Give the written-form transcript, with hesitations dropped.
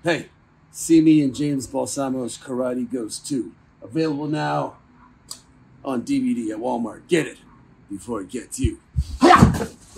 Hey, see me in James Balsamo's Karate Ghost 2. Available now on DVD at Walmart. Get it before it gets you.